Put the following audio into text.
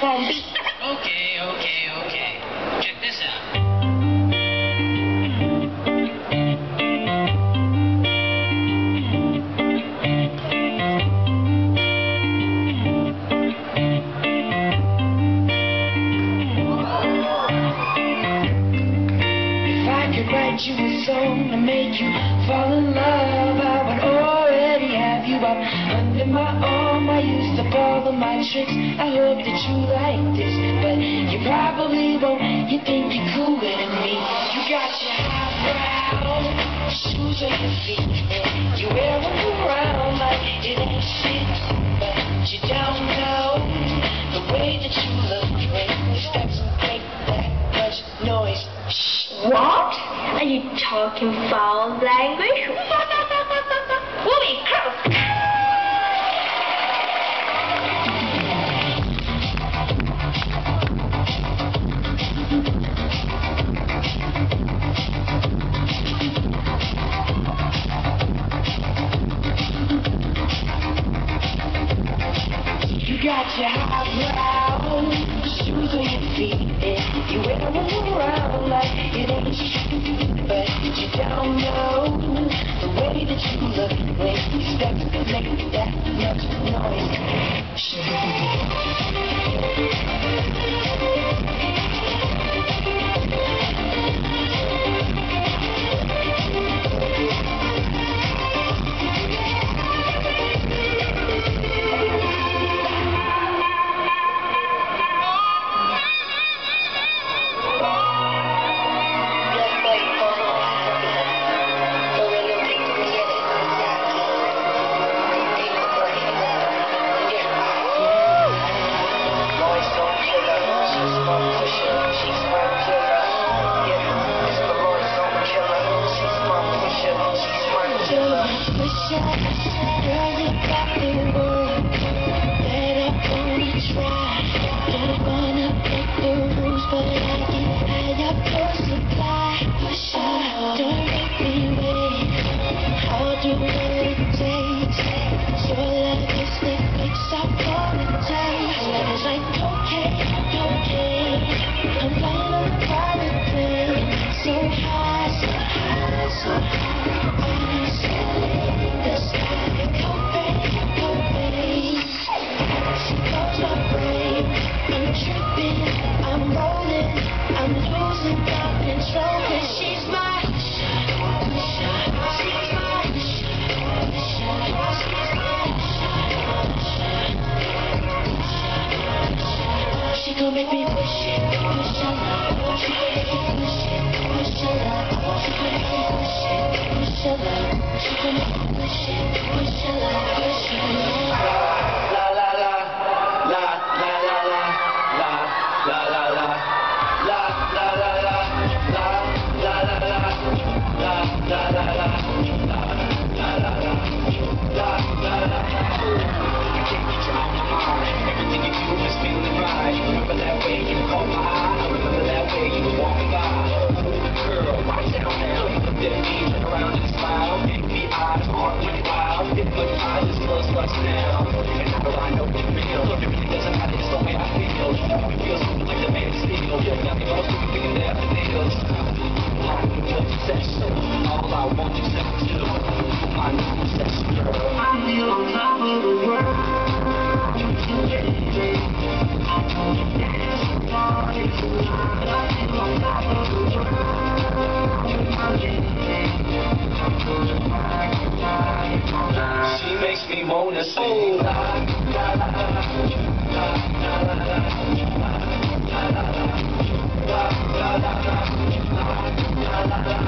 on beat. Okay. Check this out. If I could write you a song to make you fall in love, I would already have you up under my arm. I used up all of my tricks. I hope that you like this, but you probably won't. You think you're cooler than me. You got your highbrow shoes on your feet, and you wear them around like it ain't shit, but you don't know the way that you look when your steps make that much noise. What? Are you talking foul language? Woody, cross! You got your highbrow shoes on your feet, and you wear them around like it ain't shit, but you don't know the way that you look when you step to make that much She gon' make me push it, push it, push it, push it, push it, she gon' make me push it, push it, she gon' make me push it, push it, push it. La la la, la la la la, la la la la, la la la la, la la la la, la la la la, la la la la. You can't get your own mind. Everything you do is feeling right. Remember that way you caught my eye. Remember that way you were walking by. Girl, right down now. You looked at me, turn around and smile. Make me eyes, heart went wild. Hypnotized, this lust lust now. And how do I know you feel? Look, it really doesn't matter, it's the way I feel. You make me feel something like the man of steel. Got me all stupid thinking that the nails. I need your obsession. All I want is sex to my new obsession, girl. I'm the on top of the world. She makes me wanna sing. La la la la la la la la la la la la la la la la la la la.